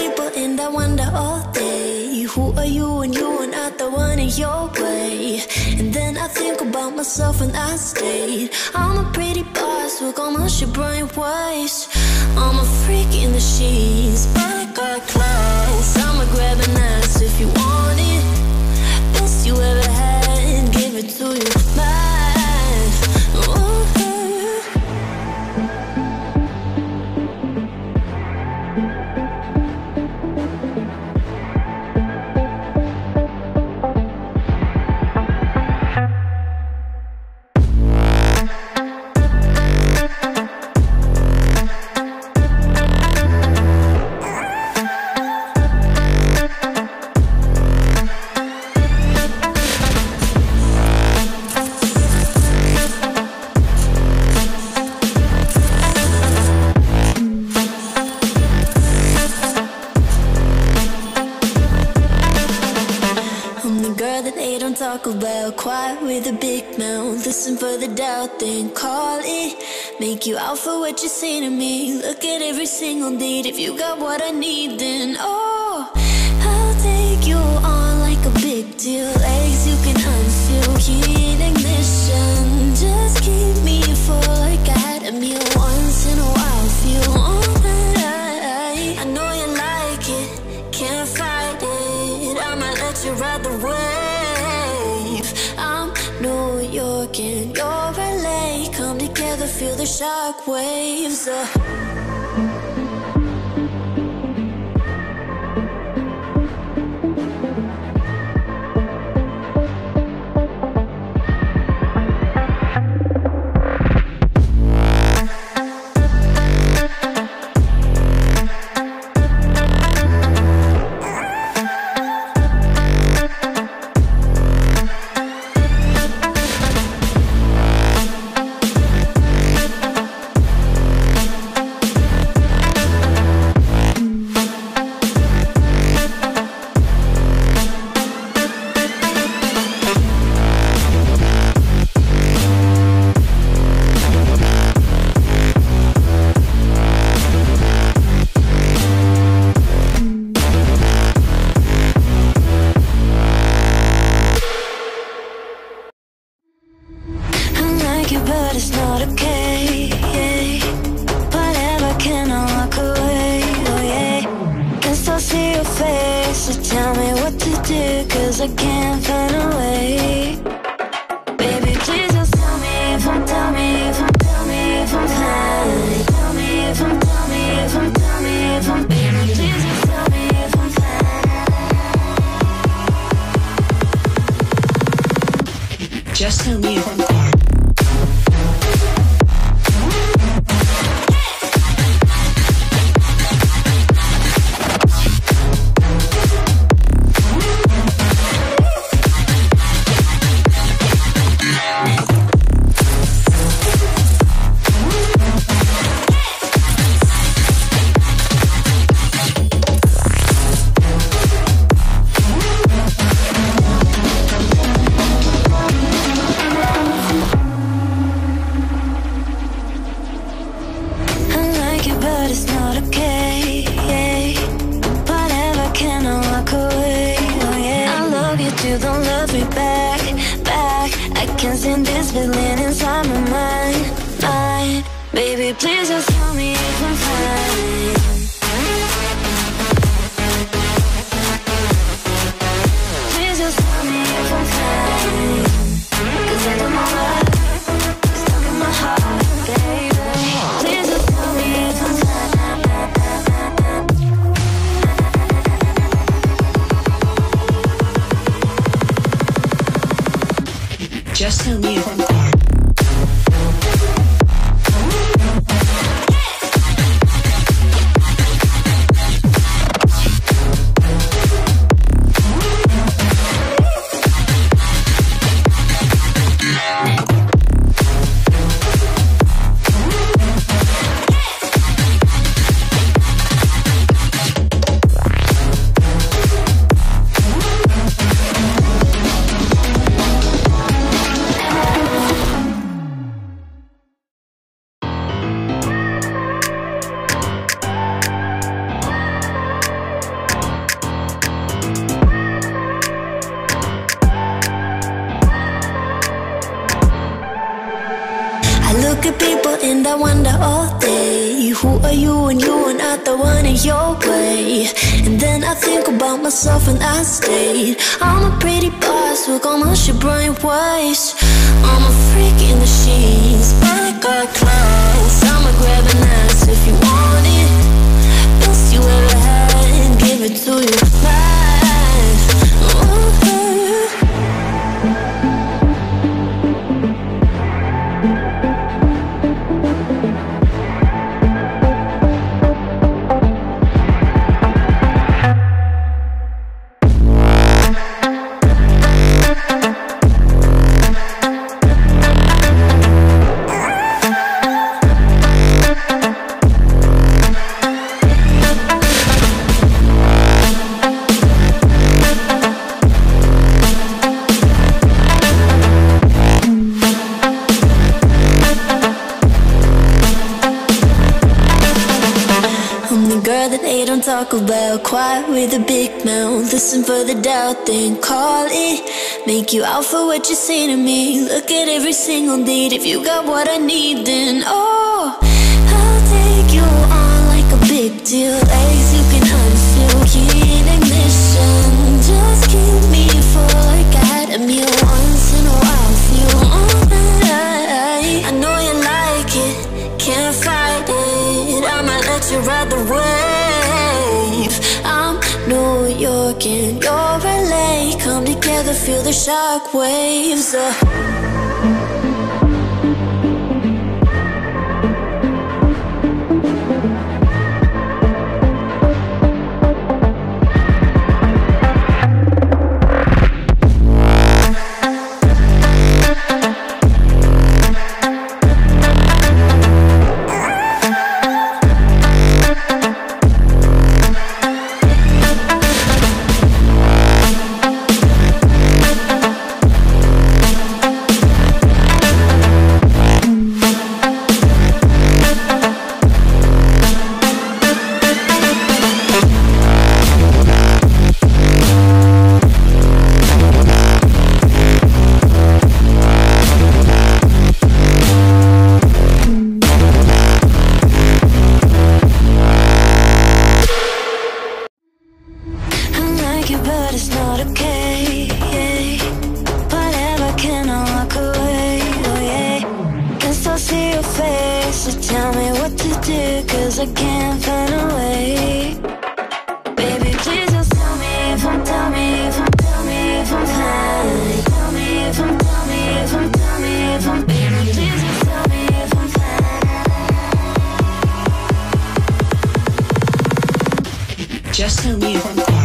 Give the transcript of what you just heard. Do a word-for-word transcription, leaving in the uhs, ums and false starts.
people and I wonder all day, who are you when you are not the one in your way? And then I think about myself and I state, I'm a pretty boss with all my shit brain waste. I'm a freak in the sheets, but I got class. I'ma grab an ass if you want it. Best you ever had, give it to you, man. Ooh. Talk about quiet with a big mouth. Listen for the doubt, then call it. Make you out for what you say to me. Look at every single date. If you got what I need, then oh, I'll take you on like a big deal. Legs you can unfeel, key ignition. Just keep me full like I had a meal once in a while. Feel all that I, I know you like it, can't fight it. I'ma let you ride the wave. New York and you're L A, come together, feel the shock waves. uh. Just tell me if I'm fine. Just tell me if I'm fine. all day. Who are you when you are not the one in your way? And then I think about myself and I stayed. I'm a pretty boss with all my shit brain waves. I'm a freak in the sheets, but I got class. I'ma grab an ass if you want it. Best you ever had and give it to you back. Ooh. Talk about quiet with a big mouth. Listen for the doubt, then call it. Make you out for what you say to me. Look at every single date. If you got what I need, then oh, I'll take you on like a big deal. Legs you can unfeel, key in ignition. Just keep me full like I had a meal once in a while. Feel alright. I know you like it, can't fight it. I'ma let you ride the wave. I'm New York and you're L A. Come together, feel the shock waves. uh. But it's not okay, yeah. Whatever, can I walk away, oh yeah. Can still see your face, so tell me what to do, cause I can't find a way. Baby, please just tell me if I'm, tell me if I'm, tell me if I'm fine. Tell me if I'm, tell me if I'm, tell me if I'm, baby, please just tell me if I'm fine. Just tell me if I'm fine.